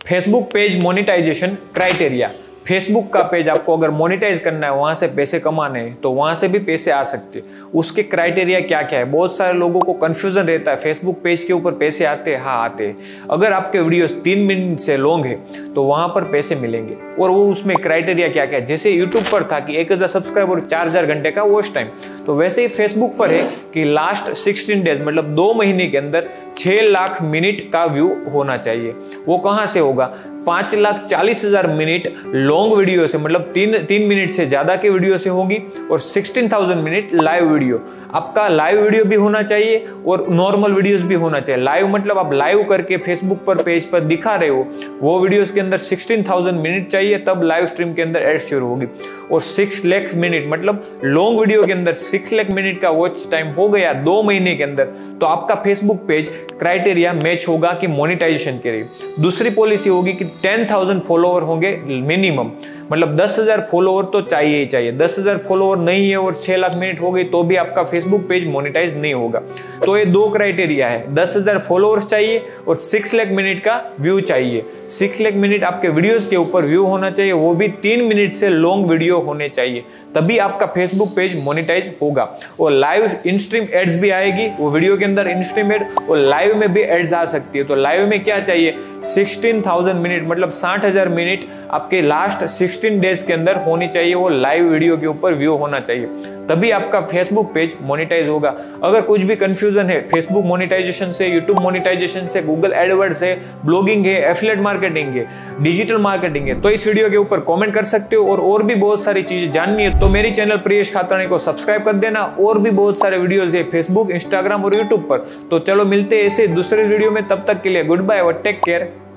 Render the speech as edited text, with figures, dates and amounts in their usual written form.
Facebook page monetization criteria. Facebook का page आपको अगर मोनेटाइज करना है, वहां से पैसे कमाने हैं, तो वहां से भी पैसे आ सकते हैं। उसके क्राइटेरिया क्या क्या है? बहुत सारे लोगों को कंफ्यूजन रहता है, फेसबुक पेज के ऊपर पैसे आते हैं? हाँ आते हैं। अगर आपके वीडियोस 3 मिनट से लॉन्ग है तो वहां पर पैसे मिलेंगे। और वो उसमें क्राइटेरिया क्या क्या है? जैसे यूट्यूब पर था कि 1000 सब्सक्राइबर और 4000 घंटे का वॉच टाइम, तो वैसे ही फेसबुक पर है कि लास्ट 16 डेज मतलब 2 महीने के अंदर 6 लाख मिनट का व्यू होना चाहिए। वो कहां से होगा? 5,40,000 मिनट लॉन्ग वीडियो से, मतलब 3 मिनट से ज्यादा के वीडियो से होगी, और 16,000 मिनट लाइव वीडियो। आपका लाइव वीडियो भी होना चाहिए और नॉर्मल वीडियोस भी होना चाहिए। लाइव मतलब आप लाइव करके फेसबुक पर पेज पर दिखा रहे हो, वो वीडियोस के अंदर 16,000 मिनट चाहिए, तब लाइव स्ट्रीम के अंदर एड शुरू होगी। और 6 लाख मिनट मतलब लॉन्ग वीडियो के अंदर 6 लाख मिनट का वॉच टाइम हो गया 2 महीने के अंदर, तो आपका फेसबुक पेज क्राइटेरिया मैच होगा कि मोनेटाइजेशन के लिए। दूसरी पॉलिसी होगी कि 10,000 फॉलोवर होंगे मिनिमम, मतलब 10,000 फॉलोवर तो चाहिए ही चाहिए। 10,000 फॉलोवर नहीं है और 6 लाख मिनट हो गई तो भी आपका फेसबुक पेज मोनेटाइज नहीं होगा। तो ये 2 क्राइटेरिया है, 10,000 फॉलोअर्स चाहिए और 6 लाख मिनट का व्यू चाहिए। 6 लाख मिनट आपके वीडियोस के ऊपर व्यू होना चाहिए, वो भी 3 मिनट से लॉन्ग वीडियो होने चाहिए, तभी आपका फेसबुक पेज मोनेटाइज होगा। और लाइव इन स्ट्रीम एड्स भी आएगी, वो वीडियो के अंदर इन स्ट्रीम एड और लाइव में भी एड्स आ सकती है। तो लाइव में क्या चाहिए? 16,000 मिनट मतलब 60,000 मिनट आपके लास्ट 16 डेज के अंदर होनी चाहिए, वो लाइव वीडियो के ऊपर व्यू होना चाहिए, तभी आपका फेसबुक पेज मोनेटाइज होगा। अगर कुछ भी कंफ्यूजन है फेसबुक मोनेटाइजेशन से, यूट्यूब मोनेटाइजेशन से, गूगल एडवर्ड्स है, ब्लॉगिंग है, एफिलिएट मार्केटिंग है, डिजिटल मार्केटिंग है, तो इस वीडियो के ऊपर कमेंट कर सकते हो। और भी बहुत सारी चीजें जाननी है तो मेरी चैनल प्रियेश खातरानी को सब्सक्राइब कर देना। और भी बहुत सारे वीडियोस है फेसबुक, इंस्टाग्राम और यूट्यूब पर। तो चलो मिलते हैं ऐसे दूसरे वीडियो में, तब तक के लिए गुड बाय और टेक केयर।